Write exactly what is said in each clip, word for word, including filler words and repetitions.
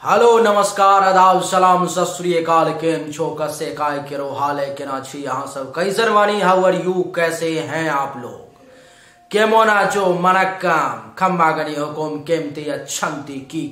Hello नमस्कार आदाब सलाम सत श्री अकाल केम छो कसे काय केरो हाल है के ना छी यहाँ सब कैसर वानी हाउ आर यू कैसे हैं आप लोग केमोना चो मनक्काम खम्बागनी हुकुम केमती अच्छंती की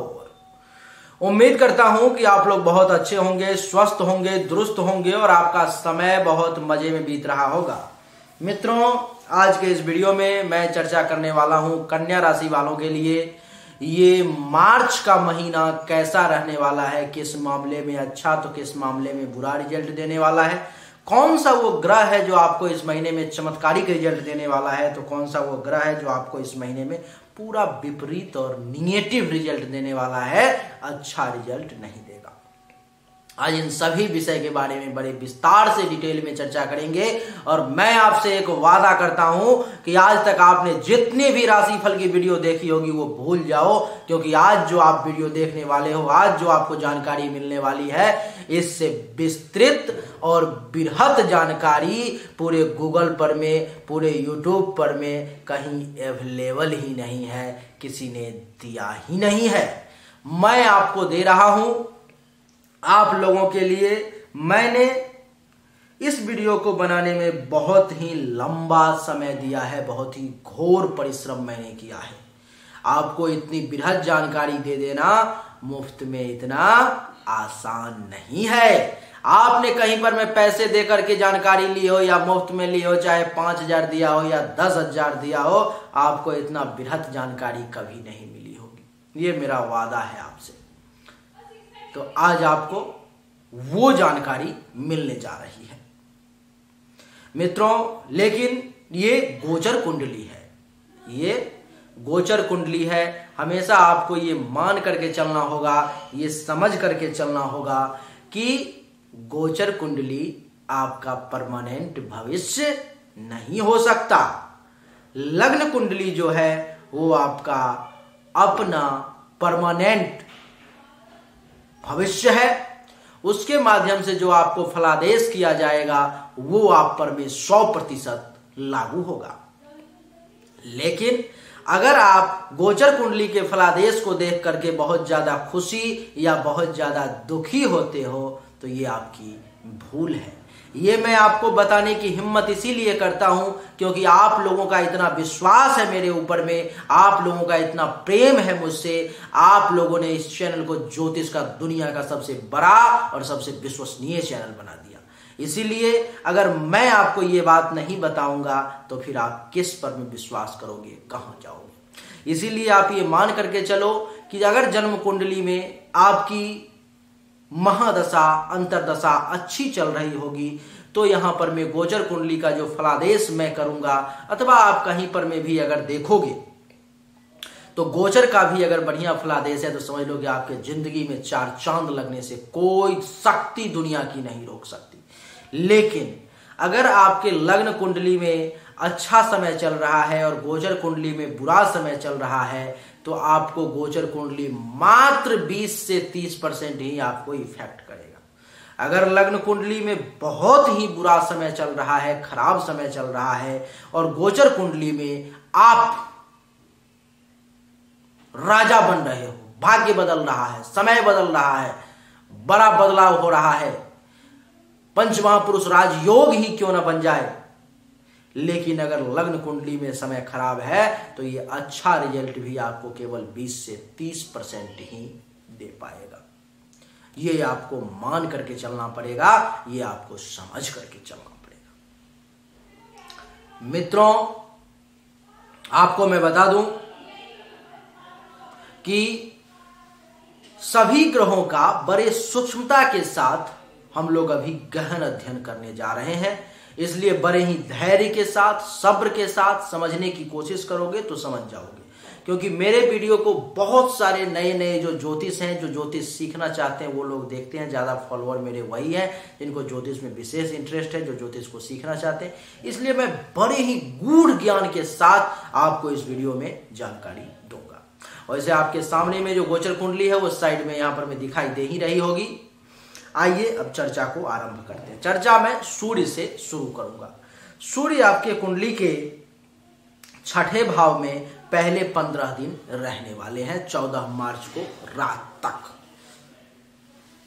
खबर। उम्मीद करता हूं कि आप लोग बहुत अच्छे होंगे, स्वस्थ होंगे, दुरुस्त होंगे और आपका समय बहुत मजे में बीत रहा होगा। मित्रों, आज के इस वीडियो में मैं चर्चा करने वाला हूं कन्या राशि वालों के लिए ये मार्च का महीना कैसा रहने वाला है, किस मामले में अच्छा तो किस मामले में बुरा रिजल्ट देने वाला है, कौन सा वो ग्रह है जो आपको इस महीने में चमत्कारिक रिजल्ट देने वाला है, तो कौन सा वो ग्रह है जो आपको इस महीने में पूरा विपरीत और निगेटिव रिजल्ट देने वाला है, अच्छा रिजल्ट नहीं देगा। आज इन सभी विषय के बारे में बड़े विस्तार से डिटेल में चर्चा करेंगे और मैं आपसे एक वादा करता हूं कि आज तक आपने जितने भी राशिफल की वीडियो देखी होगी वो भूल जाओ, क्योंकि आज जो आप वीडियो देखने वाले हो, आज जो आपको जानकारी मिलने वाली है, इससे विस्तृत और बृहत जानकारी पूरे गूगल पर में, पूरे यूट्यूब पर में कहीं अवेलेबल ही नहीं है, किसी ने दिया ही नहीं है। मैं आपको दे रहा हूं आप लोगों के लिए। मैंने इस वीडियो को बनाने में बहुत ही लंबा समय दिया है, बहुत ही घोर परिश्रम मैंने किया है। आपको इतनी बृहद जानकारी दे देना मुफ्त में इतना आसान नहीं है। आपने कहीं पर मैं पैसे दे करके जानकारी ली हो या मुफ्त में ली हो, चाहे पांच हजार दिया हो या दस हजार दिया हो, आपको इतना बृहद जानकारी कभी नहीं मिली होगी, ये मेरा वादा है आपसे। तो आज आपको वो जानकारी मिलने जा रही है मित्रों। लेकिन ये गोचर कुंडली है, ये गोचर कुंडली है। हमेशा आपको ये मान करके चलना होगा, ये समझ करके चलना होगा कि गोचर कुंडली आपका परमानेंट भविष्य नहीं हो सकता। लग्न कुंडली जो है वो आपका अपना परमानेंट भविष्य है। उसके माध्यम से जो आपको फलादेश किया जाएगा वो आप पर में सौ प्रतिशत लागू होगा। लेकिन अगर आप गोचर कुंडली के फलादेश को देख करके बहुत ज्यादा खुशी या बहुत ज्यादा दुखी होते हो तो ये आपकी भूल है। ये मैं आपको बताने की हिम्मत इसीलिए करता हूं क्योंकि आप लोगों का इतना विश्वास है मेरे ऊपर में, आप लोगों का इतना प्रेम है मुझसे, आप लोगों ने इस चैनल को ज्योतिष का दुनिया का सबसे बड़ा और सबसे विश्वसनीय चैनल बना दिया। इसीलिए अगर मैं आपको ये बात नहीं बताऊंगा तो फिर आप किस पर में विश्वास करोगे, कहां जाओगे। इसीलिए आप ये मान करके चलो कि अगर जन्म कुंडली में आपकी महादशा अंतरदशा अच्छी चल रही होगी तो यहां पर मैं गोचर कुंडली का जो फलादेश मैं करूंगा, अथवा आप कहीं पर में भी अगर देखोगे तो गोचर का भी अगर बढ़िया फलादेश है तो समझ लो कि आपके जिंदगी में चार चांद लगने से कोई शक्ति दुनिया की नहीं रोक सकती। लेकिन अगर आपके लग्न कुंडली में अच्छा समय चल रहा है और गोचर कुंडली में बुरा समय चल रहा है तो आपको गोचर कुंडली मात्र बीस से तीस परसेंट ही आपको इफेक्ट करेगा। अगर लग्न कुंडली में बहुत ही बुरा समय चल रहा है, खराब समय चल रहा है और गोचर कुंडली में आप राजा बन रहे हो, भाग्य बदल रहा है, समय बदल रहा है, बड़ा बदलाव हो रहा है, पंच महापुरुष राजयोग ही क्यों ना बन जाए, लेकिन अगर लग्न कुंडली में समय खराब है तो ये अच्छा रिजल्ट भी आपको केवल बीस से तीस परसेंट ही दे पाएगा। ये आपको मान करके चलना पड़ेगा, ये आपको समझ करके चलना पड़ेगा। मित्रों, आपको मैं बता दूं कि सभी ग्रहों का बड़े सूक्ष्मता के साथ हम लोग अभी गहन अध्ययन करने जा रहे हैं, इसलिए बड़े ही धैर्य के साथ, सब्र के साथ समझने की कोशिश करोगे तो समझ जाओगे। क्योंकि मेरे वीडियो को बहुत सारे नए नए जो ज्योतिष हैं, जो ज्योतिष सीखना चाहते हैं वो लोग देखते हैं। ज्यादा फॉलोअर मेरे वही हैं जिनको ज्योतिष में विशेष इंटरेस्ट है, जो ज्योतिष को सीखना चाहते हैं। इसलिए मैं बड़े ही गूढ़ ज्ञान के साथ आपको इस वीडियो में जानकारी दूंगा। वैसे आपके सामने में जो गोचर कुंडली है वो साइड में यहाँ पर मैं दिखाई दे ही रही होगी। आइए अब चर्चा को आरंभ करते हैं। चर्चा मैं सूर्य से शुरू करूंगा। सूर्य आपके कुंडली के छठे भाव में पहले पंद्रह दिन रहने वाले हैं, चौदह मार्च को रात तक।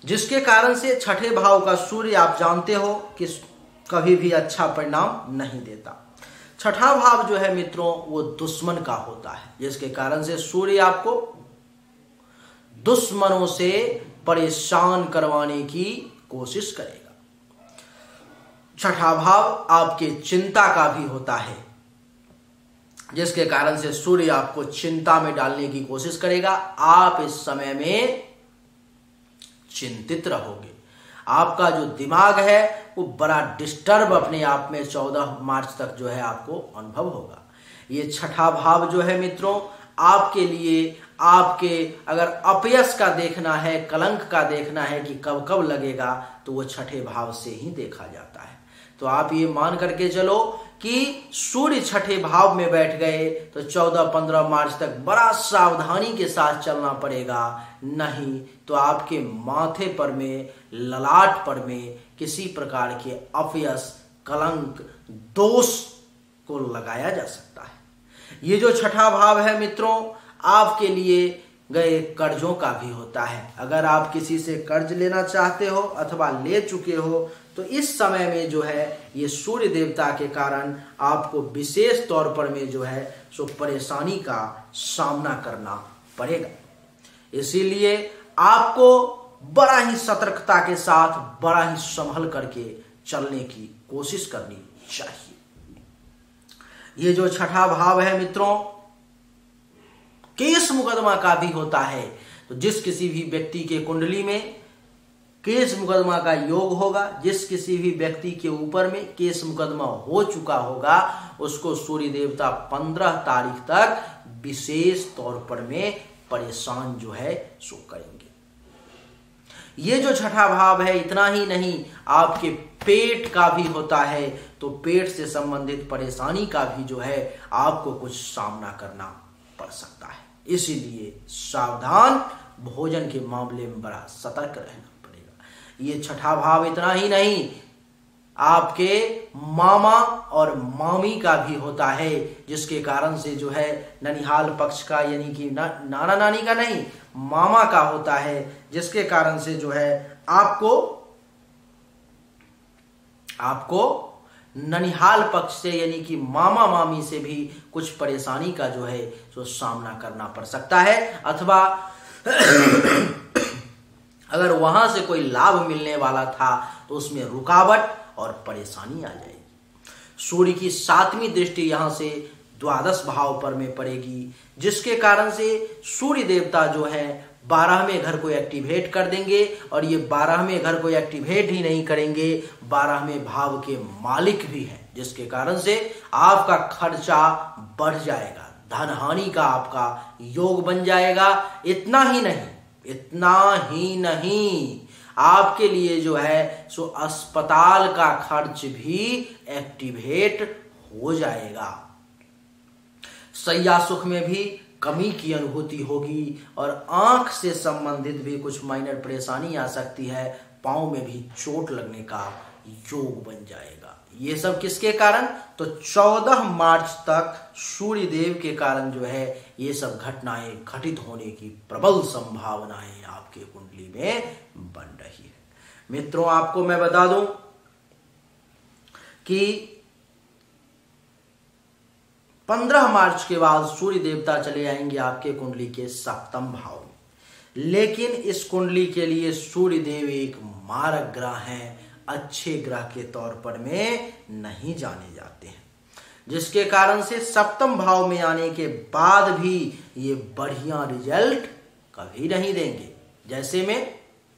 जिसके कारण से छठे भाव का सूर्य आप जानते हो कि कभी भी अच्छा परिणाम नहीं देता। छठा भाव जो है मित्रों वो दुश्मन का होता है, जिसके कारण से सूर्य आपको दुश्मनों से परेशान करवाने की कोशिश करेगा। छठा भाव आपके चिंता का भी होता है, जिसके कारण से सूर्य आपको चिंता में डालने की कोशिश करेगा। आप इस समय में चिंतित रहोगे, आपका जो दिमाग है वो बड़ा डिस्टर्ब अपने आप में चौदह मार्च तक जो है आपको अनुभव होगा। ये छठा भाव जो है मित्रों आपके लिए, आपके अगर अपयश का देखना है, कलंक का देखना है कि कब कब लगेगा, तो वो छठे भाव से ही देखा जाता है। तो आप ये मान करके चलो कि सूर्य छठे भाव में बैठ गए तो चौदह पंद्रह मार्च तक बड़ा सावधानी के साथ चलना पड़ेगा, नहीं तो आपके माथे पर में, ललाट पर में किसी प्रकार के अपयश, कलंक, दोष को लगाया जा सकता है। ये जो छठा भाव है मित्रों आपके लिए गए कर्जों का भी होता है। अगर आप किसी से कर्ज लेना चाहते हो अथवा ले चुके हो तो इस समय में जो है ये सूर्य देवता के कारण आपको विशेष तौर पर में जो है सो परेशानी का सामना करना पड़ेगा। इसीलिए आपको बड़ा ही सतर्कता के साथ, बड़ा ही संभल करके चलने की कोशिश करनी चाहिए। ये जो छठा भाव है मित्रों केस मुकदमा का भी होता है। तो जिस किसी भी व्यक्ति के कुंडली में केस मुकदमा का योग होगा, जिस किसी भी व्यक्ति के ऊपर में केस मुकदमा हो चुका होगा, उसको सूर्य देवता पंद्रह तारीख तक विशेष तौर पर में परेशान जो है सो करेंगे। ये जो छठा भाव है इतना ही नहीं, आपके पेट का भी होता है। तो पेट से संबंधित परेशानी का भी जो है आपको कुछ सामना करना पड़ सकता है। इसीलिए सावधान, भोजन के मामले में बड़ा सतर्क रहना पड़ेगा। ये छठा भाव इतना ही नहीं, आपके मामा और मामी का भी होता है, जिसके कारण से जो है ननिहाल पक्ष का यानी कि ना, नाना नानी का नहीं, मामा का होता है, जिसके कारण से जो है आपको आपको ननिहाल पक्ष से यानी कि मामा मामी से भी कुछ परेशानी का जो है जो सामना करना पड़ सकता है। अथवा अगर वहां से कोई लाभ मिलने वाला था तो उसमें रुकावट और परेशानी आ जाएगी। सूर्य की सातवीं दृष्टि यहां से द्वादश भाव पर में पड़ेगी, जिसके कारण से सूर्य देवता जो है बारहवें घर को एक्टिवेट कर देंगे। और ये बारहवें घर को एक्टिवेट ही नहीं करेंगे, बारहवें भाव के मालिक भी हैं, जिसके कारण से आपका खर्चा बढ़ जाएगा, धन हानि का आपका योग बन जाएगा। इतना ही नहीं, इतना ही नहीं, आपके लिए जो है सो अस्पताल का खर्च भी एक्टिवेट हो जाएगा। सैया सुख में भी कमी की अनुभूति होगी और आंख से संबंधित भी कुछ माइनर परेशानी आ सकती है, पांव में भी चोट लगने का योग बन जाएगा। ये सब किसके कारण? तो चौदह मार्च तक सूर्य देव के कारण जो है ये सब घटनाएं घटित होने की प्रबल संभावनाएं आपके कुंडली में बन रही है। मित्रों आपको मैं बता दूं कि पंद्रह मार्च के बाद सूर्य देवता चले आएंगे आपके कुंडली के सप्तम भाव में, लेकिन इस कुंडली के लिए सूर्य देव एक मारक ग्रह हैं, अच्छे ग्रह के तौर पर में नहीं जाने जाते हैं, जिसके कारण से सप्तम भाव में आने के बाद भी ये बढ़िया रिजल्ट कभी नहीं देंगे। जैसे में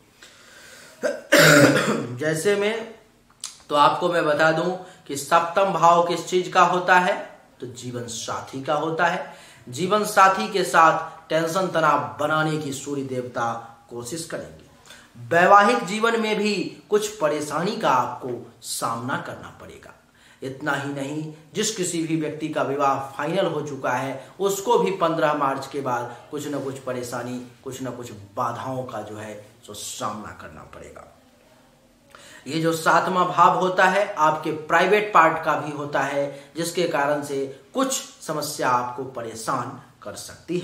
जैसे में तो आपको मैं बता दूं कि सप्तम भाव किस चीज का होता है? तो जीवन साथी का होता है। जीवन साथी के साथ टेंशन तनाव बनाने की सूर्य देवता कोशिश करेंगे। वैवाहिक जीवन में भी कुछ परेशानी का आपको सामना करना पड़ेगा। इतना ही नहीं, जिस किसी भी व्यक्ति का विवाह फाइनल हो चुका है उसको भी पंद्रह मार्च के बाद कुछ न कुछ परेशानी, कुछ न कुछ बाधाओं का जो है सो सामना करना पड़ेगा। ये जो सातवां भाव होता है आपके प्राइवेट पार्ट का भी होता है, जिसके कारण से कुछ समस्या आपको परेशान कर सकती है।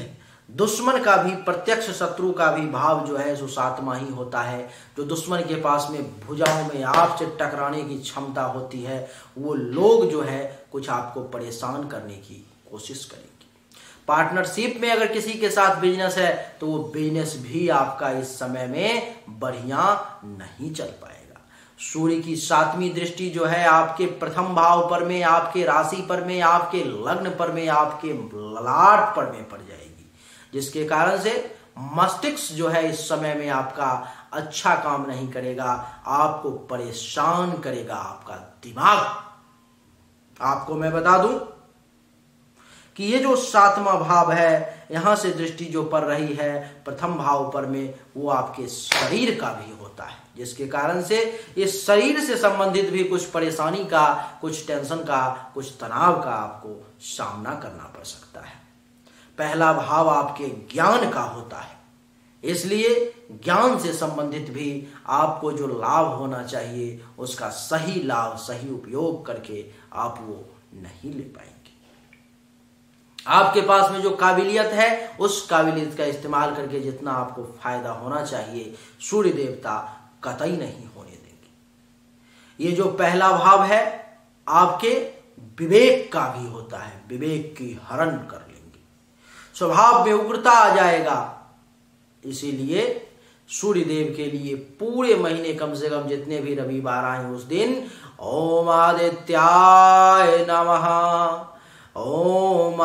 दुश्मन का भी, प्रत्यक्ष शत्रु का भी भाव जो है सो सातवां ही होता है। जो दुश्मन के पास में भुजाओं में आपसे टकराने की क्षमता होती है, वो लोग जो है कुछ आपको परेशान करने की कोशिश करेंगे। पार्टनरशिप में अगर किसी के साथ बिजनेस है तो वो बिजनेस भी आपका इस समय में बढ़िया नहीं चल पाएगा। सूर्य की सातवीं दृष्टि जो है आपके प्रथम भाव पर में, आपके राशि पर में, आपके लग्न पर में, आपके ललाट पर में पड़ जाएगी, जिसके कारण से मस्तिष्क जो है इस समय में आपका अच्छा काम नहीं करेगा, आपको परेशान करेगा आपका दिमाग। आपको मैं बता दूं कि ये जो सातवां भाव है, यहां से दृष्टि जो पड़ रही है प्रथम भाव पर में, वो आपके शरीर का भी होता है, जिसके कारण से इस शरीर से संबंधित भी कुछ परेशानी का, कुछ टेंशन का, कुछ तनाव का आपको सामना करना पड़ सकता है। पहला भाव आपके ज्ञान का होता है, इसलिए ज्ञान से संबंधित भी आपको जो लाभ होना चाहिए उसका सही लाभ, सही उपयोग करके आप वो नहीं ले पाएंगे। आपके पास में जो काबिलियत है उस काबिलियत का इस्तेमाल करके जितना आपको फायदा होना चाहिए सूर्य देवता कतई नहीं होने देंगे। ये जो पहला भाव है आपके विवेक का भी होता है, विवेक की हरण कर लेंगे, स्वभाव में उग्रता आ जाएगा। इसीलिए सूर्य देव के लिए पूरे महीने कम से कम जितने भी रविवार आए उस दिन ओम आदित्याय नमः, ओम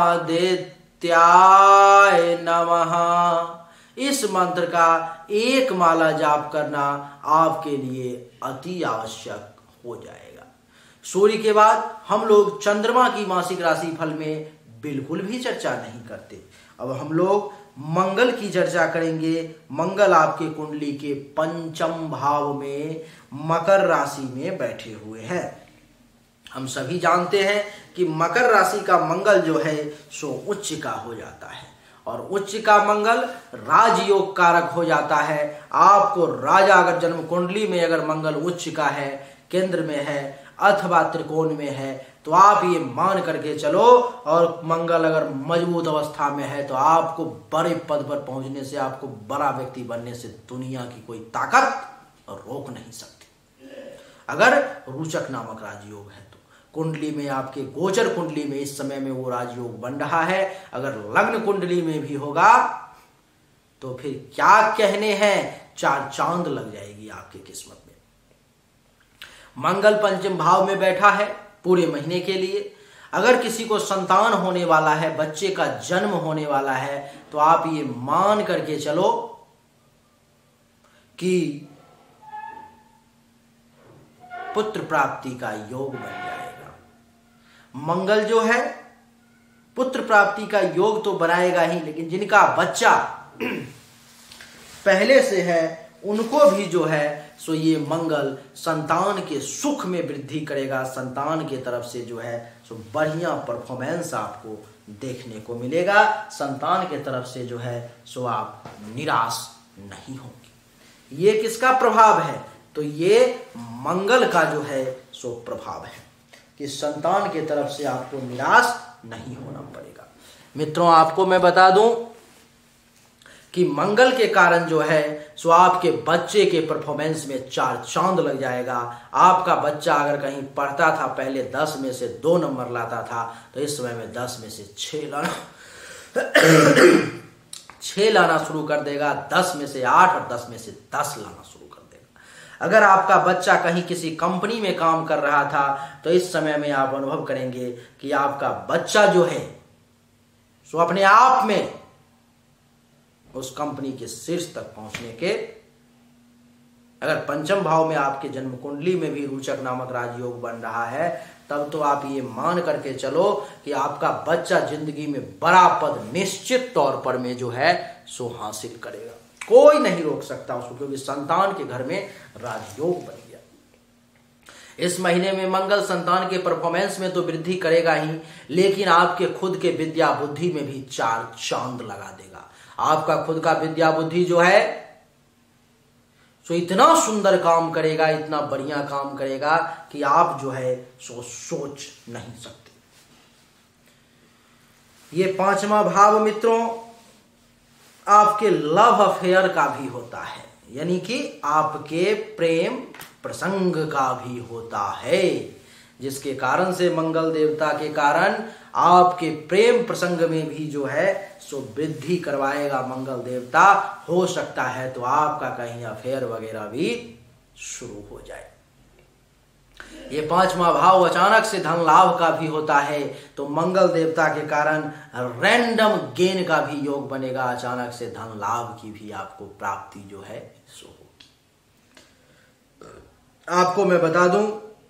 आदित्याय नमः, इस मंत्र का एक माला जाप करना आपके लिए अति आवश्यक हो जाएगा। सूर्य के बाद हम लोग चंद्रमा की मासिक राशि फल में बिल्कुल भी चर्चा नहीं करते। अब हम लोग मंगल की चर्चा करेंगे। मंगल आपके कुंडली के पंचम भाव में मकर राशि में बैठे हुए हैं। हम सभी जानते हैं कि मकर राशि का मंगल जो है सो उच्च का हो जाता है, और उच्च का मंगल राजयोग कारक हो जाता है। आपको राजा अगर जन्म कुंडली में अगर मंगल उच्च का है, केंद्र में है अथवा त्रिकोण में है, तो आप ये मान करके चलो, और मंगल अगर मजबूत अवस्था में है तो आपको बड़े पद पर पहुंचने से, आपको बड़ा व्यक्ति बनने से दुनिया की कोई ताकत रोक नहीं सकती। अगर रोचक नामक राजयोग है तो कुंडली में, आपके गोचर कुंडली में इस समय में वो राजयोग बन रहा है। अगर लग्न कुंडली में भी होगा तो फिर क्या कहने हैं, चार चांद लग जाएगी आपकी किस्मत में। मंगल पंचम भाव में बैठा है पूरे महीने के लिए। अगर किसी को संतान होने वाला है, बच्चे का जन्म होने वाला है, तो आप ये मान करके चलो कि पुत्र प्राप्ति का योग बन जाएगा। मंगल जो है पुत्र प्राप्ति का योग तो बनाएगा ही, लेकिन जिनका बच्चा पहले से है उनको भी जो है सो ये मंगल संतान के सुख में वृद्धि करेगा। संतान के तरफ से जो है सो बढ़िया परफॉर्मेंस आपको देखने को मिलेगा। संतान के तरफ से जो है सो आप निराश नहीं होंगे। ये किसका प्रभाव है, तो ये मंगल का जो है सो प्रभाव है कि संतान के तरफ से आपको निराश नहीं होना पड़ेगा। मित्रों, आपको मैं बता दूं कि मंगल के कारण जो है सो आपके बच्चे के परफॉर्मेंस में चार चांद लग जाएगा। आपका बच्चा अगर कहीं पढ़ता था, पहले दस में से दो नंबर लाता था, तो इस समय में दस में से छह लाना छह लाना शुरू कर देगा। दस में से आठ और दस में से दस लाना शुरू कर देगा। अगर आपका बच्चा कहीं किसी कंपनी में काम कर रहा था, तो इस समय में आप अनुभव करेंगे कि आपका बच्चा जो है सो अपने आप में उस कंपनी के शीर्ष तक पहुंचने के, अगर पंचम भाव में आपके जन्म कुंडली में भी रोचक नामक राजयोग बन रहा है, तब तो आप ये मान करके चलो कि आपका बच्चा जिंदगी में बड़ा पद निश्चित तौर पर में जो है सो हासिल करेगा। कोई नहीं रोक सकता उसको, क्योंकि संतान के घर में राजयोग बन गया। इस महीने में मंगल संतान के परफॉर्मेंस में तो वृद्धि करेगा ही, लेकिन आपके खुद के विद्या बुद्धि में भी चार चांद लगा देगा। आपका खुद का विद्या बुद्धि जो है सो इतना सुंदर काम करेगा, इतना बढ़िया काम करेगा कि आप जो है सो सोच नहीं सकते। ये पांचवा भाव मित्रों आपके लव अफेयर का भी होता है, यानी कि आपके प्रेम प्रसंग का भी होता है, जिसके कारण से मंगल देवता के कारण आपके प्रेम प्रसंग में भी जो है सो वृद्धि करवाएगा मंगल देवता। हो सकता है तो आपका कहीं अफेयर वगैरह भी शुरू हो जाए। ये पांचवा भाव अचानक से धन लाभ का भी होता है, तो मंगल देवता के कारण रैंडम गेन का भी योग बनेगा। अचानक से धन लाभ की भी आपको प्राप्ति जो है सो होगी। आपको मैं बता दूं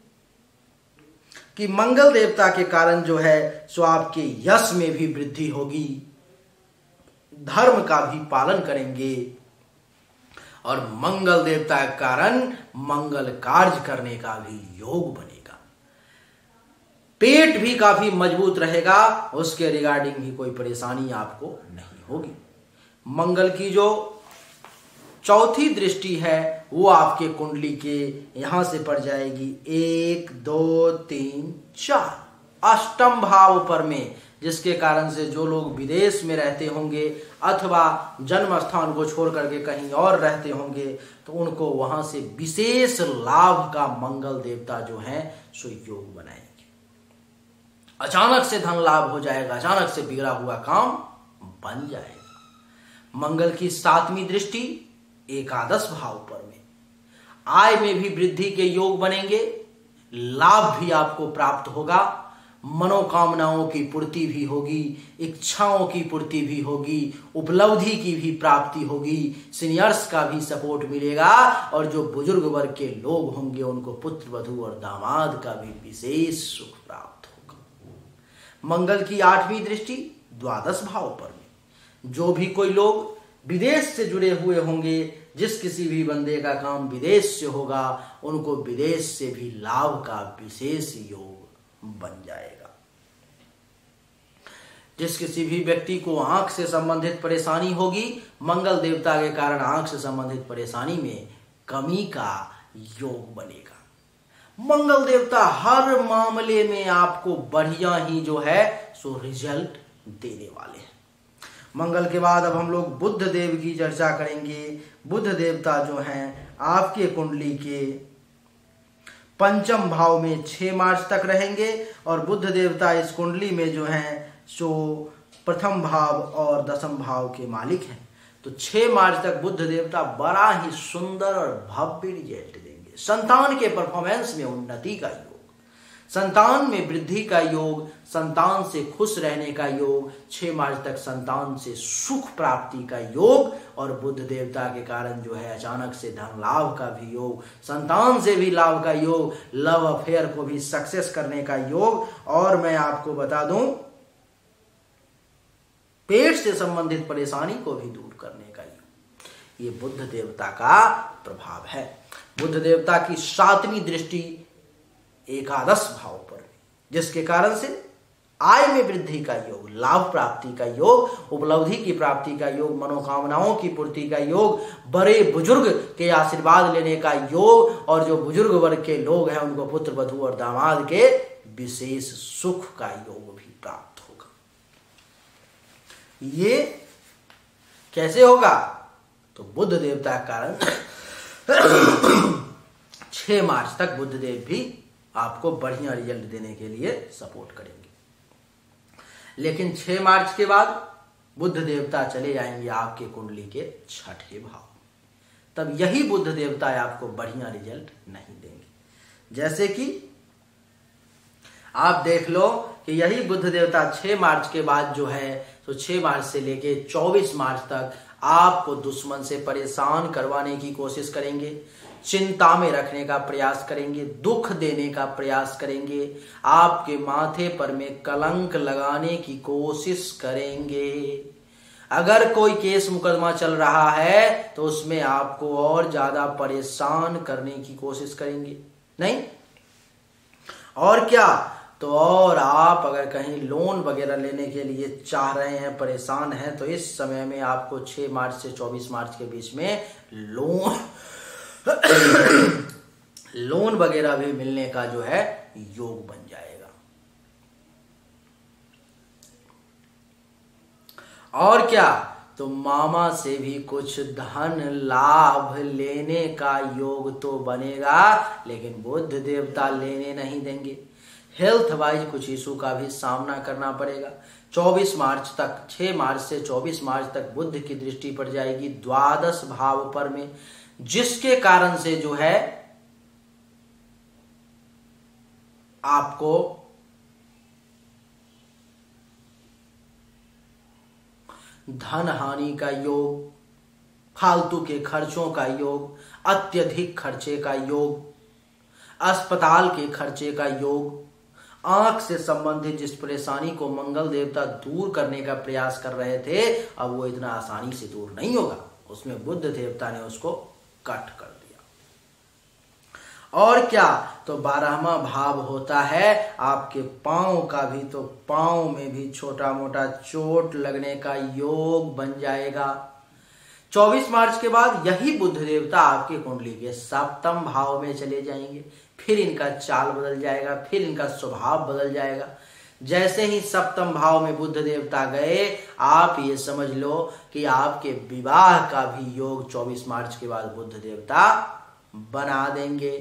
कि मंगल देवता के कारण जो है सो आपके यश में भी वृद्धि होगी, धर्म का भी पालन करेंगे, और मंगल देवता के कारण मंगल कार्य करने का भी योग बनेगा। पेट भी काफी मजबूत रहेगा, उसके रिगार्डिंग भी कोई परेशानी आपको नहीं होगी। मंगल की जो चौथी दृष्टि है वो आपके कुंडली के यहां से पड़ जाएगी, एक दो तीन चार अष्टम भाव पर में, जिसके कारण से जो लोग विदेश में रहते होंगे अथवा जन्म स्थान को छोड़ करके कहीं और रहते होंगे तो उनको वहां से विशेष लाभ का मंगल देवता जो है सो योग बनाएंगे। अचानक से धन लाभ हो जाएगा, अचानक से बिगड़ा हुआ काम बन जाएगा। मंगल की सातवीं दृष्टि एकादश भाव पर में, आय में भी वृद्धि के योग बनेंगे, लाभ भी आपको प्राप्त होगा, मनोकामनाओं की पूर्ति भी होगी, इच्छाओं की पूर्ति भी होगी, उपलब्धि की भी प्राप्ति होगी, सीनियर्स का भी सपोर्ट मिलेगा, और जो बुजुर्ग वर्ग के लोग होंगे उनको पुत्र वधू और दामाद का भी विशेष सुख प्राप्त होगा। मंगल की आठवीं दृष्टि द्वादश भाव पर में, जो भी कोई लोग विदेश से जुड़े हुए होंगे, जिस किसी भी बंदे का काम विदेश से होगा उनको विदेश से भी लाभ का विशेष योग बन जाएगा। जिस किसी भी व्यक्ति को आंख से संबंधित परेशानी होगी, मंगल देवता के कारण आंख से संबंधित परेशानी में कमी का योग बनेगा। मंगल देवता हर मामले में आपको बढ़िया ही जो है सो रिजल्ट देने वाले हैं। मंगल के बाद अब हम लोग बुध देव की चर्चा करेंगे। बुध देवता जो हैं आपके कुंडली के पंचम भाव में छह मार्च तक रहेंगे, और बुध देवता इस कुंडली में जो हैं सो प्रथम भाव और दसम भाव के मालिक हैं। तो छह मार्च तक बुध देवता बड़ा ही सुंदर और भव्य रिजल्ट देंगे। संतान के परफॉर्मेंस में उन्नति का योग, संतान में वृद्धि का योग, संतान से खुश रहने का योग, छह मार्च तक संतान से सुख प्राप्ति का योग, और बुध देवता के कारण जो है अचानक से धन लाभ का भी योग, संतान से भी लाभ का योग, लव अफेयर को भी सक्सेस करने का योग, और मैं आपको बता दूं पेट से संबंधित परेशानी को भी दूर करने का योग। ये बुध देवता का प्रभाव है। बुध देवता की सातवीं दृष्टि एकादश भाव पर, जिसके कारण से आय में वृद्धि का योग, लाभ प्राप्ति का योग, उपलब्धि की प्राप्ति का योग, मनोकामनाओं की पूर्ति का योग, बड़े बुजुर्ग के आशीर्वाद लेने का योग, और जो बुजुर्ग वर्ग के लोग हैं उनको पुत्र वधू और दामाद के विशेष सुख का योग भी प्राप्त होगा। ये कैसे होगा? तो बुध देवता के कारण छह मार्च तक बुध देव भी आपको बढ़िया रिजल्ट देने के लिए सपोर्ट करेंगे। लेकिन छह मार्च के बाद बुध देवता चले जाएंगे आपके कुंडली के छठे भाव, तब यही बुध देवता आपको बढ़िया रिजल्ट नहीं देंगे। जैसे कि आप देख लो कि यही बुध देवता छह मार्च के बाद जो है तो छह मार्च से लेके चौबीस मार्च तक आपको दुश्मन से परेशान करवाने की कोशिश करेंगे, चिंता में रखने का प्रयास करेंगे, दुख देने का प्रयास करेंगे, आपके माथे पर में कलंक लगाने की कोशिश करेंगे। अगर कोई केस मुकदमा चल रहा है तो उसमें आपको और ज्यादा परेशान करने की कोशिश करेंगे। नहीं और क्या, तो और आप अगर कहीं लोन वगैरह लेने के लिए चाह रहे हैं, परेशान हैं, तो इस समय में आपको छह मार्च से चौबीस मार्च के बीच में लोन लोन वगैरह भी मिलने का जो है योग बन जाएगा। और क्या, तो मामा से भी कुछ धन लाभ लेने का योग तो बनेगा, लेकिन बुध देवता लेने नहीं देंगे। हेल्थ वाइज कुछ इशू का भी सामना करना पड़ेगा। चौबीस मार्च तक, छह मार्च से चौबीस मार्च तक बुध की दृष्टि पड़ जाएगी द्वादश भाव पर में, जिसके कारण से जो है आपको धन हानि का योग, फालतू के खर्चों का योग, अत्यधिक खर्चे का योग, अस्पताल के खर्चे का योग, आंख से संबंधित जिस परेशानी को मंगल देवता दूर करने का प्रयास कर रहे थे, अब वो इतना आसानी से दूर नहीं होगा। उसमें बुध देवता ने उसको कट कर दिया। और क्या, तो बारहवां भाव होता है आपके पांव का भी, तो पांव में भी छोटा मोटा चोट लगने का योग बन जाएगा। चौबीस मार्च के बाद यही बुध देवता आपके कुंडली के सप्तम भाव में चले जाएंगे। फिर इनका चाल बदल जाएगा, फिर इनका स्वभाव बदल जाएगा। जैसे ही सप्तम भाव में बुध देवता गए, आप ये समझ लो कि आपके विवाह का भी योग चौबीस मार्च के बाद बुध देवता बना देंगे।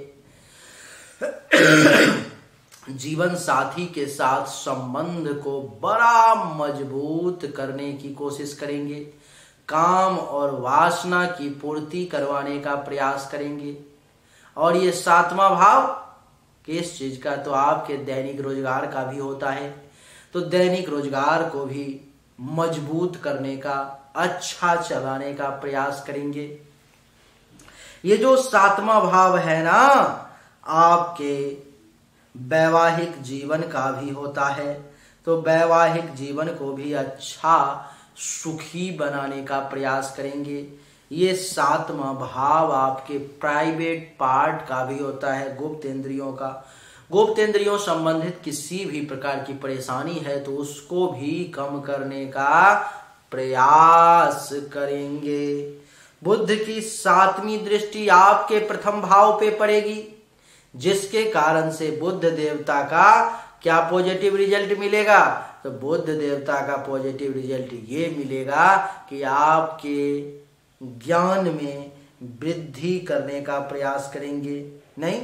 जीवन साथी के साथ संबंध को बड़ा मजबूत करने की कोशिश करेंगे। काम और वासना की पूर्ति करवाने का प्रयास करेंगे। और ये सातवां भाव किस चीज का, तो आपके दैनिक रोजगार का भी होता है। तो दैनिक रोजगार को भी मजबूत करने का, अच्छा चलाने का प्रयास करेंगे। ये जो सातवां भाव है ना, आपके वैवाहिक जीवन का भी होता है। तो वैवाहिक जीवन को भी अच्छा सुखी बनाने का प्रयास करेंगे। ये सातवां भाव आपके प्राइवेट पार्ट का भी होता है, गुप्त इंद्रियों का। गुप्त इंद्रियों संबंधित किसी भी प्रकार की परेशानी है तो उसको भी कम करने का प्रयास करेंगे। बुध की सातवीं दृष्टि आपके प्रथम भाव पे पड़ेगी, जिसके कारण से बुध देवता का क्या पॉजिटिव रिजल्ट मिलेगा, तो बुध देवता का पॉजिटिव रिजल्ट ये मिलेगा कि आपके ज्ञान में वृद्धि करने का प्रयास करेंगे। नहीं,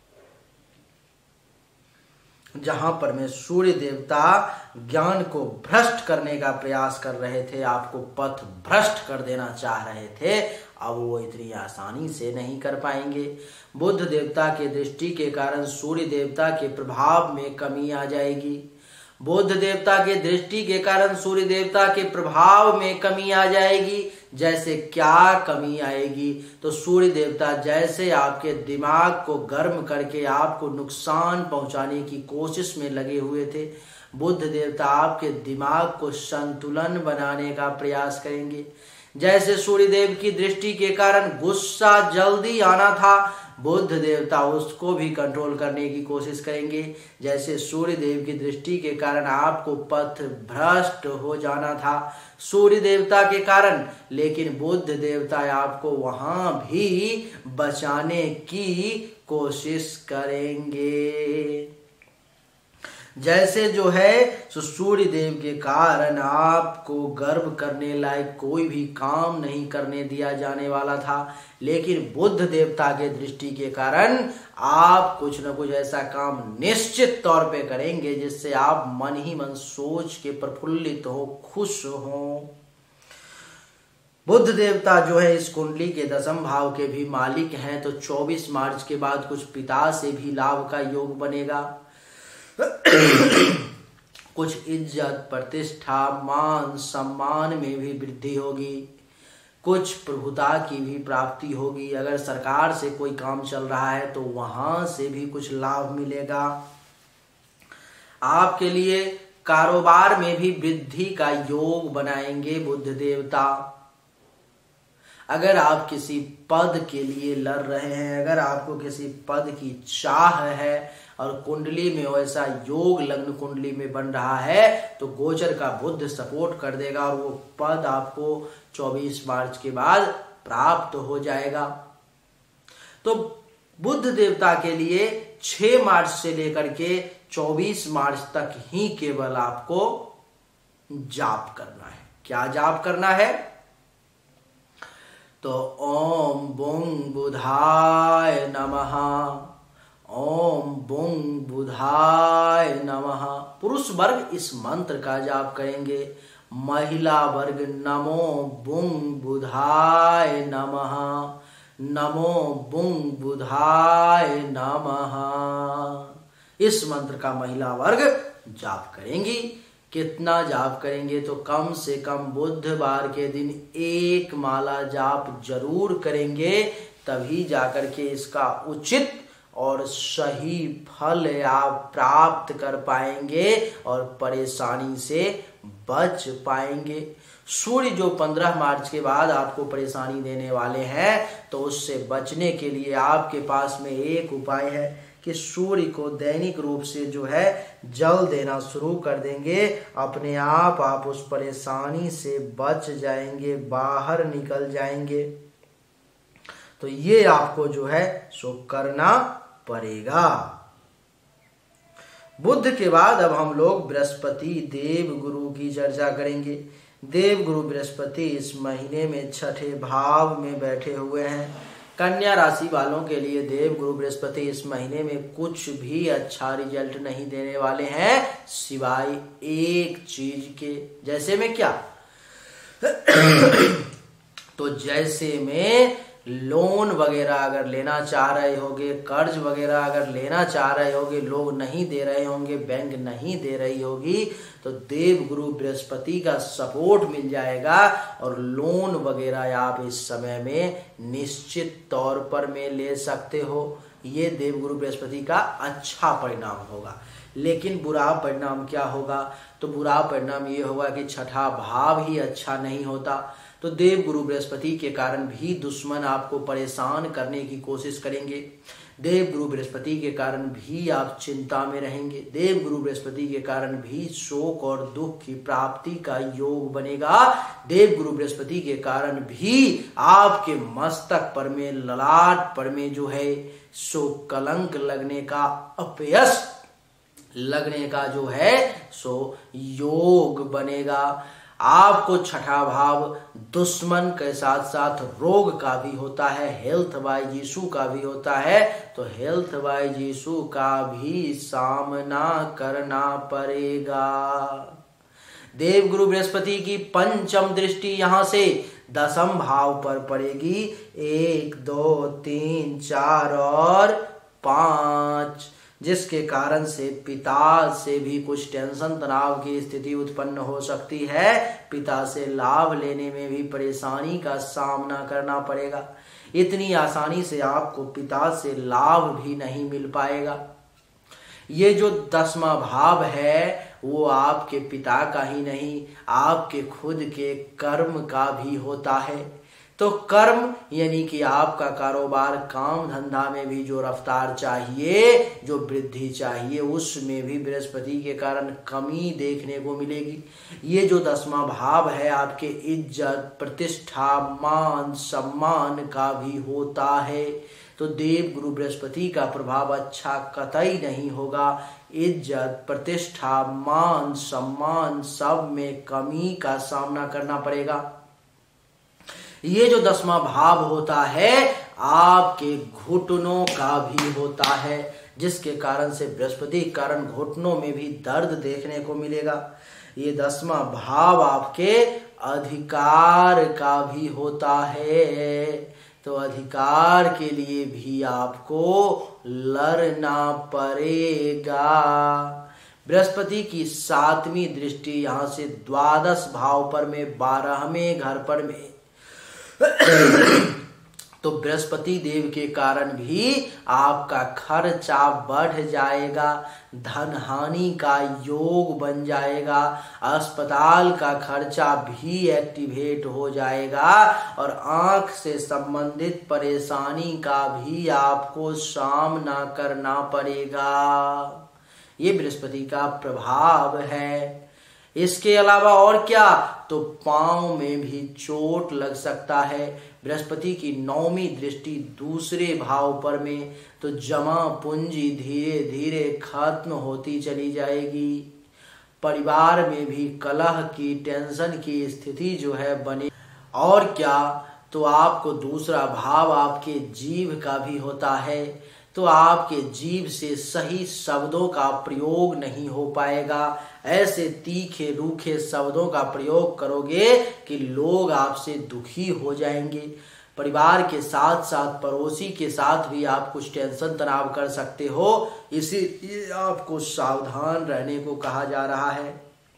जहां पर में सूर्य देवता ज्ञान को भ्रष्ट करने का प्रयास कर रहे थे, आपको पथ भ्रष्ट कर देना चाह रहे थे, अब वो इतनी आसानी से नहीं कर पाएंगे। बुध देवता के दृष्टि के कारण सूर्य देवता के प्रभाव में कमी आ जाएगी। बुध देवता के दृष्टि के कारण सूर्य देवता के प्रभाव में कमी आ जाएगी। जैसे क्या कमी आएगी, तो सूर्य देवता जैसे आपके दिमाग को गर्म करके आपको नुकसान पहुंचाने की कोशिश में लगे हुए थे, बुध देवता आपके दिमाग को संतुलन बनाने का प्रयास करेंगे। जैसे सूर्यदेव की दृष्टि के कारण गुस्सा जल्दी आना था, बुध देवता उसको भी कंट्रोल करने की कोशिश करेंगे। जैसे सूर्य देव की दृष्टि के कारण आपको पथ भ्रष्ट हो जाना था सूर्य देवता के कारण, लेकिन बुध देवता आपको वहां भी बचाने की कोशिश करेंगे। जैसे जो है सो सूर्य देव के कारण आपको गर्व करने लायक कोई भी काम नहीं करने दिया जाने वाला था, लेकिन बुध देवता के दृष्टि के कारण आप कुछ न कुछ ऐसा काम निश्चित तौर पे करेंगे जिससे आप मन ही मन सोच के प्रफुल्लित हो, खुश हो। बुध देवता जो है इस कुंडली के दसम भाव के भी मालिक हैं, तो चौबीस मार्च के बाद कुछ पिता से भी लाभ का योग बनेगा। कुछ इज्जत, प्रतिष्ठा, मान सम्मान में भी वृद्धि होगी। कुछ प्रभुता की भी प्राप्ति होगी। अगर सरकार से कोई काम चल रहा है तो वहां से भी कुछ लाभ मिलेगा। आपके लिए कारोबार में भी वृद्धि का योग बनाएंगे बुध देवता। अगर आप किसी पद के लिए लड़ रहे हैं, अगर आपको किसी पद की चाह है और कुंडली में वैसा योग लग्न कुंडली में बन रहा है, तो गोचर का बुध सपोर्ट कर देगा और वो पद आपको चौबीस मार्च के बाद प्राप्त हो जाएगा। तो बुध देवता के लिए छह मार्च से लेकर के चौबीस मार्च तक ही केवल आपको जाप करना है। क्या जाप करना है? तो ओम बुंग बुधाय नमः, ओम बुंग बुधाय नमः। पुरुष वर्ग इस मंत्र का जाप करेंगे। महिला वर्ग नमो बुंग बुधाय नमः, नमो बुंग बुधाय नमः। इस मंत्र का महिला वर्ग जाप करेंगी। कितना जाप करेंगे? तो कम से कम बुधवार के दिन एक माला जाप जरूर करेंगे, तभी जाकर के इसका उचित और सही फल आप प्राप्त कर पाएंगे और परेशानी से बच पाएंगे। सूर्य जो पंद्रह मार्च के बाद आपको परेशानी देने वाले हैं, तो उससे बचने के लिए आपके पास में एक उपाय है कि सूर्य को दैनिक रूप से जो है जल देना शुरू कर देंगे। अपने आप आप उस परेशानी से बच जाएंगे, बाहर निकल जाएंगे। तो ये आपको जो है सो करना पड़ेगा। बुध के बाद अब हम लोग बृहस्पति देव गुरु की चर्चा करेंगे। देव गुरु बृहस्पति इस महीने में छठे भाव में बैठे हुए हैं। कन्या राशि वालों के लिए देव गुरु बृहस्पति इस महीने में कुछ भी अच्छा रिजल्ट नहीं देने वाले हैं, सिवाय एक चीज के। जैसे में क्या? तो जैसे में लोन वगैरह अगर लेना चाह रहे होगे, कर्ज वगैरह अगर लेना चाह रहे होगे, लोग नहीं दे रहे होंगे, बैंक नहीं दे रही होगी, तो देव गुरु बृहस्पति का सपोर्ट मिल जाएगा और लोन वगैरह आप इस समय में निश्चित तौर पर में ले सकते हो। ये देव गुरु बृहस्पति का अच्छा परिणाम होगा। लेकिन बुरा परिणाम क्या होगा? तो बुरा परिणाम ये होगा कि छठा भाव ही अच्छा नहीं होता, तो देव गुरु बृहस्पति के कारण भी दुश्मन आपको परेशान करने की कोशिश करेंगे। देव गुरु बृहस्पति के कारण भी आप चिंता में रहेंगे। देव गुरु बृहस्पति के कारण भी शोक और दुख की प्राप्ति का योग बनेगा। देव गुरु बृहस्पति के कारण भी आपके मस्तक पर में, ललाट पर में जो है सो कलंक लगने का, अपयश लगने का जो है सो योग बनेगा। आपको छठा भाव दुश्मन के साथ साथ रोग का भी होता है, हेल्थ वाइज इशू का भी होता है, तो हेल्थ वाइज इशू का भी सामना करना पड़ेगा। देव गुरु बृहस्पति की पंचम दृष्टि यहां से दसम भाव पर पड़ेगी। एक, दो, तीन, चार और पांच, जिसके कारण से पिता से भी कुछ टेंशन तनाव की स्थिति उत्पन्न हो सकती है। पिता से लाभ लेने में भी परेशानी का सामना करना पड़ेगा। इतनी आसानी से आपको पिता से लाभ भी नहीं मिल पाएगा। ये जो दसवां भाव है वो आपके पिता का ही नहीं, आपके खुद के कर्म का भी होता है। तो कर्म यानी कि आपका कारोबार, काम धंधा में भी जो रफ्तार चाहिए, जो वृद्धि चाहिए, उसमें भी बृहस्पति के कारण कमी देखने को मिलेगी। ये जो दसवां भाव है आपके इज्जत, प्रतिष्ठा, मान सम्मान का भी होता है। तो देव गुरु बृहस्पति का प्रभाव अच्छा कतई नहीं होगा। इज्जत, प्रतिष्ठा, मान सम्मान सब में कमी का सामना करना पड़ेगा। ये जो दसवां भाव होता है आपके घुटनों का भी होता है, जिसके कारण से बृहस्पति के कारण घुटनों में भी दर्द देखने को मिलेगा। ये दसवां भाव आपके अधिकार का भी होता है, तो अधिकार के लिए भी आपको लड़ना पड़ेगा। बृहस्पति की सातवीं दृष्टि यहां से द्वादश भाव पर में, बारहवें घर पर में, तो बृहस्पति देव के कारण भी आपका खर्चा बढ़ जाएगा, धन हानि का योग बन जाएगा, अस्पताल का खर्चा भी एक्टिवेट हो जाएगा और आंख से संबंधित परेशानी का भी आपको सामना करना पड़ेगा। ये बृहस्पति का प्रभाव है। इसके अलावा और क्या? तो पांव में भी चोट लग सकता है। बृहस्पति की नौवीं दृष्टि दूसरे भाव पर में, तो जमा पूंजी धीरे धीरे खत्म होती चली जाएगी। परिवार में भी कलह की, टेंशन की स्थिति जो है बनी। और क्या, तो आपको दूसरा भाव आपके जीभ का भी होता है, तो आपके जीभ से सही शब्दों का प्रयोग नहीं हो पाएगा। ऐसे तीखे रूखे शब्दों का प्रयोग करोगे कि लोग आपसे दुखी हो जाएंगे। परिवार के साथ साथ पड़ोसी के साथ भी आप कुछ टेंशन तनाव कर सकते हो, इसीलिए आपको सावधान रहने को कहा जा रहा है।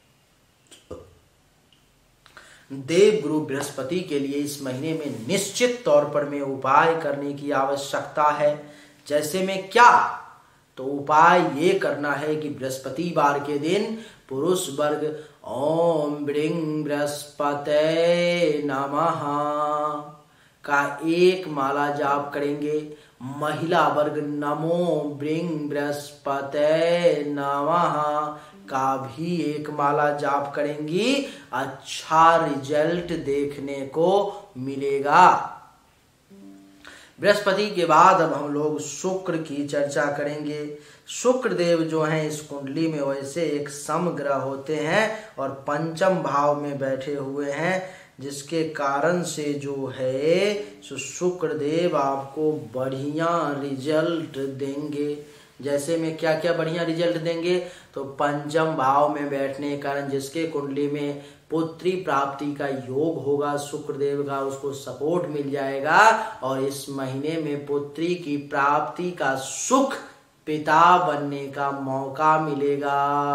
देव गुरु बृहस्पति के लिए इस महीने में निश्चित तौर पर में उपाय करने की आवश्यकता है। जैसे में क्या, तो उपाय ये करना है कि बृहस्पतिवार के दिन पुरुष वर्ग ओम ब्रिंग बृहस्पते नमः का एक माला जाप करेंगे। महिला वर्ग नमो ब्रिंग बृहस्पते नमः का भी एक माला जाप करेंगी। अच्छा रिजल्ट देखने को मिलेगा। बृहस्पति के बाद अब हम लोग शुक्र की चर्चा करेंगे। शुक्र देव जो हैं इस कुंडली में वैसे एक समग्रह होते हैं और पंचम भाव में बैठे हुए हैं, जिसके कारण से जो है सो शुक्र देव आपको बढ़िया रिजल्ट देंगे। जैसे में क्या क्या बढ़िया रिजल्ट देंगे, तो पंचम भाव में बैठने के कारण जिसके कुंडली में पुत्री प्राप्ति का योग होगा, शुक्रदेव का उसको सपोर्ट मिल जाएगा और इस महीने में पुत्री की प्राप्ति का सुख, पिता बनने का मौका मिलेगा।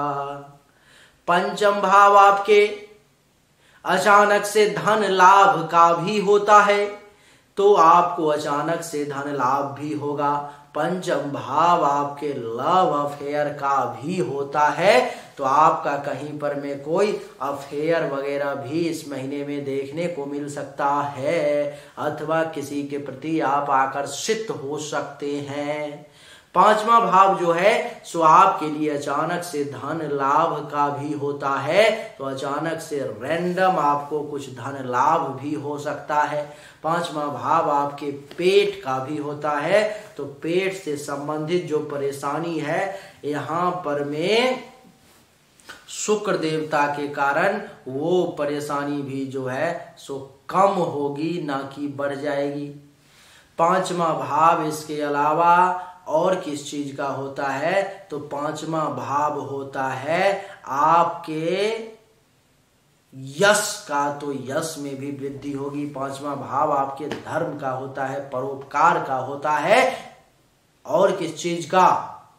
पंचम भाव आपके अचानक से धन लाभ का भी होता है, तो आपको अचानक से धन लाभ भी होगा। पंचम भाव आपके लव अफेयर का भी होता है, तो आपका कहीं पर में कोई अफेयर वगैरह भी इस महीने में देखने को मिल सकता है, अथवा किसी के प्रति आप आकर्षित हो सकते हैं। पांचवा भाव जो है सो आपके लिए अचानक से धन लाभ का भी होता है, तो अचानक से रैंडम आपको कुछ धन लाभ भी हो सकता है। पांचवा भाव आपके पेट का भी होता है, तो पेट से संबंधित जो परेशानी है यहाँ पर में शुक्र देवता के कारण वो परेशानी भी जो है सो कम होगी, ना कि बढ़ जाएगी। पांचवा भाव इसके अलावा और किस चीज का होता है, तो पांचवा भाव होता है आपके यश का, तो यश में भी वृद्धि होगी। पांचवा भाव आपके धर्म का होता है, परोपकार का होता है। और किस चीज का,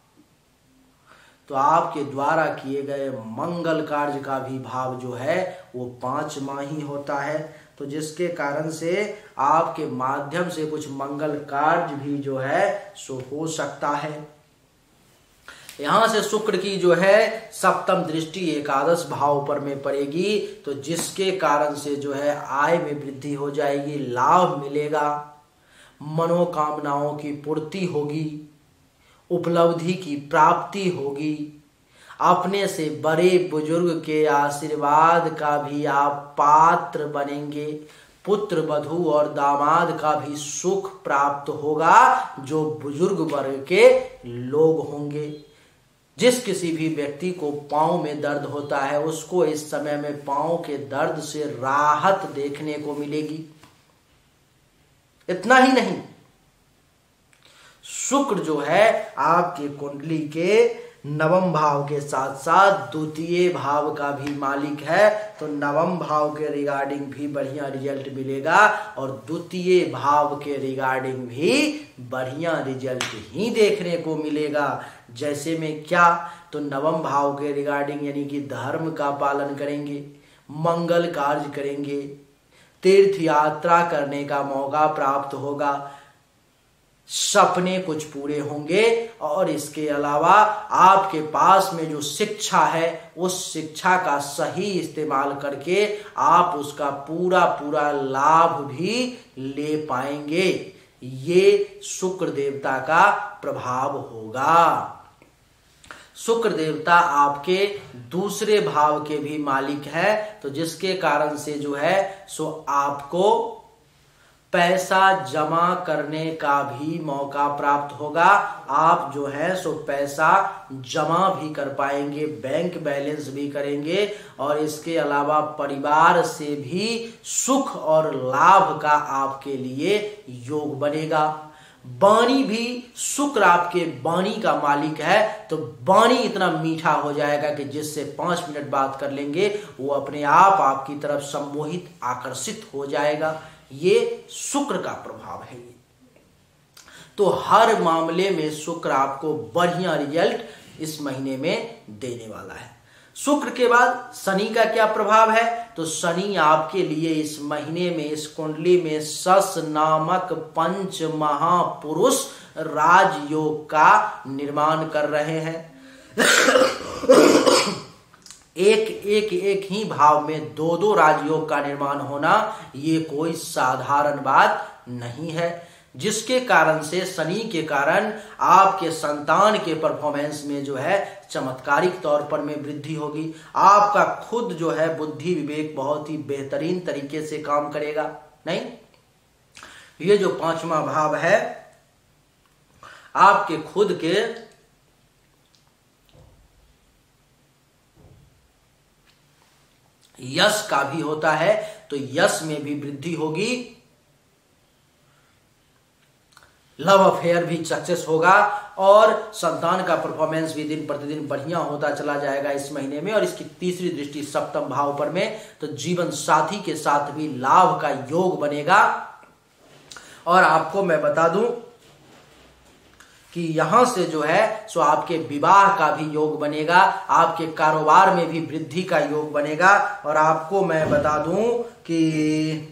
तो आपके द्वारा किए गए मंगल कार्य का भी भाव जो है वो पांचवा ही होता है, तो जिसके कारण से आपके माध्यम से कुछ मंगल कार्य भी जो है सो हो सकता है। यहां से शुक्र की जो है सप्तम दृष्टि एकादश भाव पर में पड़ेगी, तो जिसके कारण से जो है आय में वृद्धि हो जाएगी, लाभ मिलेगा, मनोकामनाओं की पूर्ति होगी, उपलब्धि की प्राप्ति होगी, अपने से बड़े बुजुर्ग के आशीर्वाद का भी आप पात्र बनेंगे, पुत्र वधू और दामाद का भी सुख प्राप्त होगा जो बुजुर्ग वर्ग के लोग होंगे। जिस किसी भी व्यक्ति को पांव में दर्द होता है उसको इस समय में पांव के दर्द से राहत देखने को मिलेगी। इतना ही नहीं, शुक्र जो है आपके कुंडली के नवम भाव के साथ साथ द्वितीय भाव का भी मालिक है, तो नवम भाव के रिगार्डिंग भी बढ़िया रिजल्ट मिलेगा और द्वितीय भाव के रिगार्डिंग भी बढ़िया रिजल्ट ही देखने को मिलेगा। जैसे में क्या, तो नवम भाव के रिगार्डिंग यानी कि धर्म का पालन करेंगे, मंगल कार्य करेंगे, तीर्थ यात्रा करने का मौका प्राप्त होगा, सपने कुछ पूरे होंगे और इसके अलावा आपके पास में जो शिक्षा है उस शिक्षा का सही इस्तेमाल करके आप उसका पूरा पूरा लाभ भी ले पाएंगे। ये शुक्र देवता का प्रभाव होगा। शुक्र देवता आपके दूसरे भाव के भी मालिक है, तो जिसके कारण से जो है सो आपको पैसा जमा करने का भी मौका प्राप्त होगा। आप जो है सो पैसा जमा भी कर पाएंगे, बैंक बैलेंस भी करेंगे और इसके अलावा परिवार से भी सुख और लाभ का आपके लिए योग बनेगा। वाणी भी, शुक्र आपके वाणी का मालिक है, तो वाणी इतना मीठा हो जाएगा कि जिससे पांच मिनट बात कर लेंगे वो अपने आप आपकी तरफ सम्मोहित आकर्षित हो जाएगा। ये शुक्र का प्रभाव है। ये तो हर मामले में शुक्र आपको बढ़िया रिजल्ट इस महीने में देने वाला है। शुक्र के बाद शनि का क्या प्रभाव है? तो शनि आपके लिए इस महीने में, इस कुंडली में सस नामक पंच महापुरुष राजयोग का निर्माण कर रहे हैं। एक एक एक ही भाव में दो दो राजयोग का निर्माण होना ये कोई साधारण बात नहीं है, जिसके कारण से शनि के कारण आपके संतान के परफॉर्मेंस में जो है चमत्कारिक तौर पर में वृद्धि होगी। आपका खुद जो है बुद्धि विवेक बहुत ही बेहतरीन तरीके से काम करेगा। नहीं, ये जो पांचवा भाव है आपके खुद के यश का भी होता है, तो यश में भी वृद्धि होगी। लव अफेयर भी सक्सेस होगा और संतान का परफॉर्मेंस भी दिन प्रतिदिन बढ़िया होता चला जाएगा इस महीने में। और इसकी तीसरी दृष्टि सप्तम भाव पर में, तो जीवन साथी के साथ भी लाभ का योग बनेगा। और आपको मैं बता दूं कि यहां से जो है सो आपके विवाह का भी योग बनेगा, आपके कारोबार में भी वृद्धि का योग बनेगा। और आपको मैं बता दूं कि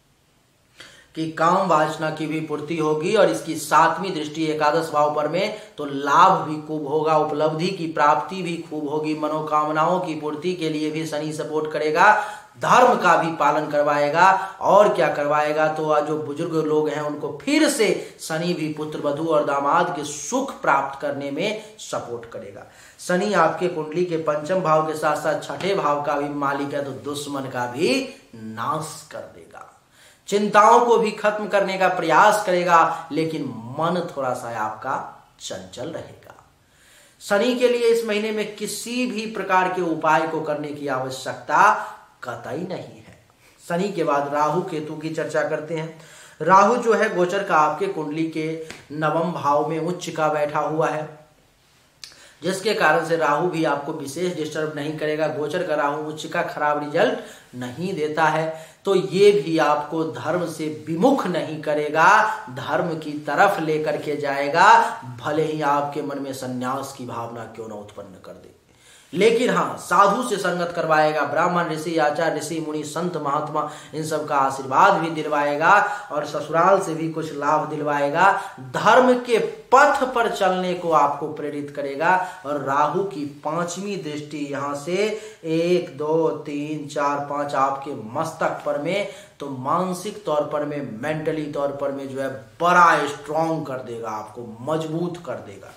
कि काम वासना की भी पूर्ति होगी। और इसकी सातवीं दृष्टि एकादश भाव पर में, तो लाभ भी खूब होगा, उपलब्धि की प्राप्ति भी खूब होगी, मनोकामनाओं की पूर्ति के लिए भी शनि सपोर्ट करेगा, धर्म का भी पालन करवाएगा। और क्या करवाएगा, तो जो बुजुर्ग लोग हैं उनको फिर से शनि भी पुत्र वधु और दामाद के सुख प्राप्त करने में सपोर्ट करेगा। शनि आपके कुंडली के पंचम भाव के साथ साथ छठे भाव का भी मालिक है, तो दुश्मन का भी नाश कर देगा, चिंताओं को भी खत्म करने का प्रयास करेगा, लेकिन मन थोड़ा सा आपका चंचल रहेगा। शनि के लिए इस महीने में किसी भी प्रकार के उपाय को करने की आवश्यकता कतई नहीं है। शनि के बाद राहु केतु की चर्चा करते हैं। राहु जो है गोचर का आपके कुंडली के नवम भाव में उच्च का बैठा हुआ है, जिसके कारण से राहु भी आपको विशेष डिस्टर्ब नहीं करेगा। गोचर का राहु उच्च का खराब रिजल्ट नहीं देता है, तो ये भी आपको धर्म से विमुख नहीं करेगा, धर्म की तरफ लेकर के जाएगा, भले ही आपके मन में संन्यास की भावना क्यों न उत्पन्न कर दे। लेकिन हाँ, साधु से संगत करवाएगा, ब्राह्मण ऋषि आचार्य ऋषि मुनि संत महात्मा इन सब का आशीर्वाद भी दिलवाएगा और ससुराल से भी कुछ लाभ दिलवाएगा। धर्म के पथ पर चलने को आपको प्रेरित करेगा। और राहु की पांचवी दृष्टि यहां से एक दो तीन चार पांच आपके मस्तक पर में, तो मानसिक तौर पर में, मेंटली तौर पर में जो है बड़ा स्ट्रांग कर देगा, आपको मजबूत कर देगा।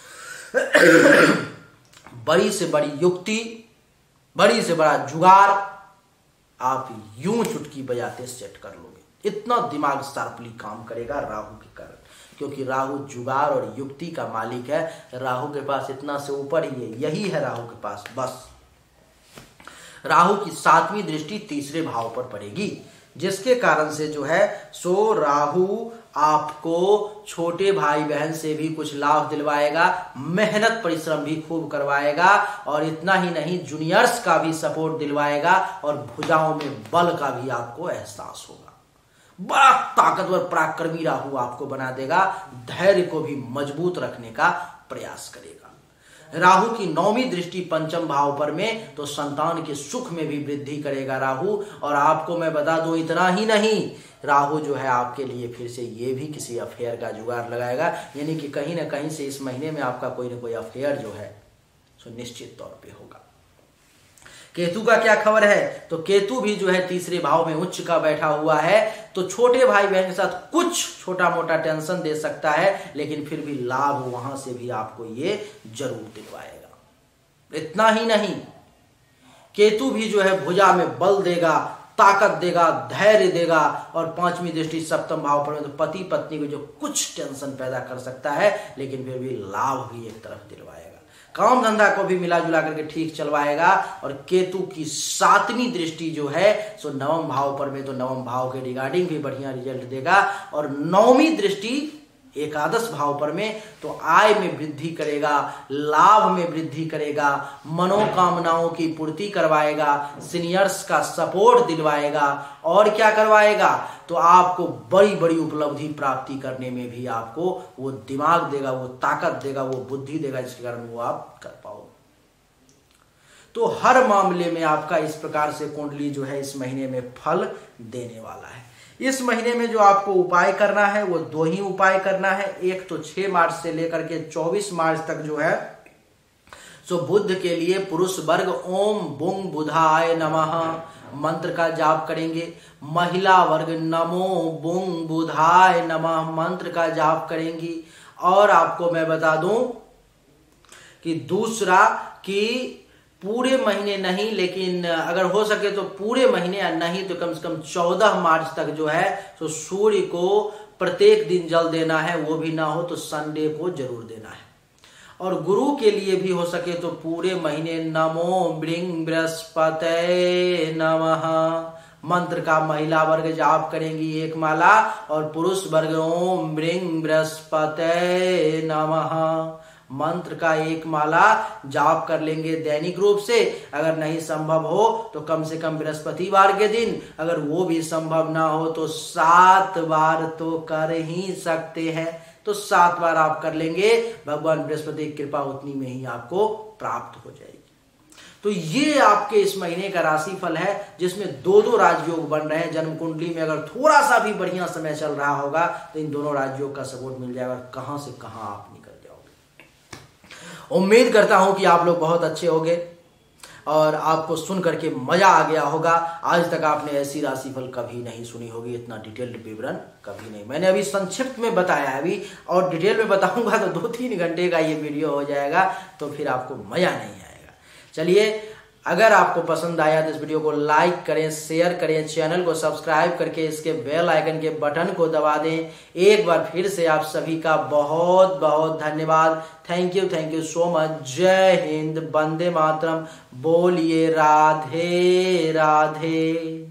बड़ी से बड़ी युक्ति, बड़ी से बड़ा जुगाड़ आप यूं चुटकी बजाते सेट कर लोगे। इतना दिमाग शार्पली काम करेगा राहु के कारण, क्योंकि राहु जुगाड़ और युक्ति का मालिक है। राहु के पास इतना से ऊपर ही है, यही है राहु के पास बस। राहु की सातवीं दृष्टि तीसरे भाव पर पड़ेगी, जिसके कारण से जो है सो राहु आपको छोटे भाई बहन से भी कुछ लाभ दिलवाएगा, मेहनत परिश्रम भी खूब करवाएगा। और इतना ही नहीं, जूनियर्स का भी सपोर्ट दिलवाएगा और भुजाओं में बल का भी आपको एहसास होगा। बड़ा ताकतवर पराक्रमी राहु आपको बना देगा, धैर्य को भी मजबूत रखने का प्रयास करेगा। राहु की नौवीं दृष्टि पंचम भाव पर में, तो संतान के सुख में भी वृद्धि करेगा राहु। और आपको मैं बता दूं, इतना ही नहीं, राहु जो है आपके लिए फिर से ये भी किसी अफेयर का जुगाड़ लगाएगा, यानी कि कहीं ना कहीं से इस महीने में आपका कोई ना कोई अफेयर जो है सो निश्चित तौर पे होगा। केतु का क्या खबर है, तो केतु भी जो है तीसरे भाव में उच्च का बैठा हुआ है, तो छोटे भाई बहन के साथ कुछ छोटा मोटा टेंशन दे सकता है, लेकिन फिर भी लाभ वहां से भी आपको ये जरूर दिलवाएगा। इतना ही नहीं, केतु भी जो है भुजा में बल देगा, ताकत देगा, धैर्य देगा। और पांचवी दृष्टि सप्तम भाव पर तो पति पत्नी को जो कुछ टेंशन पैदा कर सकता है, लेकिन फिर भी लाभ भी एक तरफ दिलवाएगा। काम धंधा को भी मिला जुला करके ठीक चलवाएगा। और केतु की सातवीं दृष्टि जो है सो नवम भाव पर में, तो नवम भाव के रिगार्डिंग भी बढ़िया रिजल्ट देगा। और नौवीं दृष्टि एकादश भाव पर में तो आय में वृद्धि करेगा, लाभ में वृद्धि करेगा, मनोकामनाओं की पूर्ति करवाएगा, सीनियर्स का सपोर्ट दिलवाएगा। और क्या करवाएगा, तो आपको बड़ी बड़ी उपलब्धि प्राप्ति करने में भी आपको वो दिमाग देगा, वो ताकत देगा, वो बुद्धि देगा, जिसके कारण वो आप कर पाओ। तो हर मामले में आपका इस प्रकार से कुंडली जो है इस महीने में फल देने वाला है। इस महीने में जो आपको उपाय करना है वो दो ही उपाय करना है। एक तो छह मार्च से लेकर के चौबीस मार्च तक जो है सो बुध के लिए पुरुष वर्ग ओम बुंग बुधाय नमः मंत्र का जाप करेंगे। महिला वर्ग नमो बुंग बुधाय नमः मंत्र का जाप करेंगी। और आपको मैं बता दूं कि दूसरा कि पूरे महीने नहीं, लेकिन अगर हो सके तो पूरे महीने, या नहीं तो कम से कम चौदह मार्च तक जो है तो सूर्य को प्रत्येक दिन जल देना है। वो भी ना हो तो संडे को जरूर देना है। और गुरु के लिए भी हो सके तो पूरे महीने नमो ब्रिंग बृहस्पते नमः मंत्र का महिला वर्ग जाप करेंगी एक माला। और पुरुष वर्ग ओम ब्रिंग बृहस्पते नमः मंत्र का एक माला जाप कर लेंगे दैनिक रूप से। अगर नहीं संभव हो तो कम से कम बृहस्पतिवार के दिन, अगर वो भी संभव ना हो तो सात बार तो कर ही सकते हैं। तो सात बार आप कर लेंगे, भगवान बृहस्पति की कृपा उतनी में ही आपको प्राप्त हो जाएगी। तो ये आपके इस महीने का राशिफल है, जिसमें दो दो राजयोग बन रहे हैं। जन्म कुंडली में अगर थोड़ा सा भी बढ़िया समय चल रहा होगा तो इन दोनों राजयोग का सपोर्ट मिल जाएगा। कहां से कहां आप निकल जाओगे। उम्मीद करता हूं कि आप लोग बहुत अच्छे होंगे और आपको सुन करके मजा आ गया होगा। आज तक आपने ऐसी राशिफल कभी नहीं सुनी होगी, इतना डिटेल्ड विवरण कभी नहीं। मैंने अभी संक्षिप्त में बताया है, अभी और डिटेल में बताऊंगा तो दो तीन घंटे का ये वीडियो हो जाएगा, तो फिर आपको मजा नहीं आएगा। चलिए, अगर आपको पसंद आया तो इस वीडियो को लाइक करें, शेयर करें, चैनल को सब्सक्राइब करके इसके बेल आइकन के बटन को दबा दें। एक बार फिर से आप सभी का बहुत बहुत धन्यवाद। Thank you, thank you so much. जय हिंद, वंदे मातरम, बोलिए राधे राधे।